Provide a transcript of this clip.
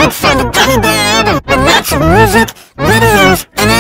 for the Gummy Bear with lots of music, videos, and